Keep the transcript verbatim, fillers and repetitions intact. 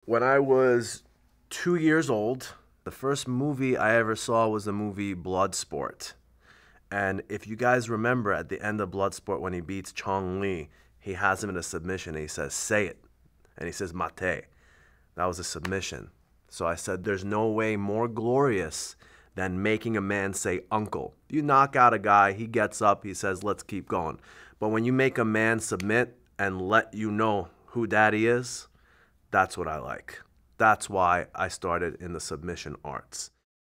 when I was two years old, the first movie I ever saw was the movie Bloodsport. And if you guys remember at the end of Bloodsport when he beats Chong Li, he has him in a submission and he says, say it. And he says, mate. That was a submission. So I said, there's no way more glorious than making a man say uncle. You knock out a guy, he gets up, he says, let's keep going. But when you make a man submit and let you know who daddy is, that's what I like. That's why I started in the submission arts.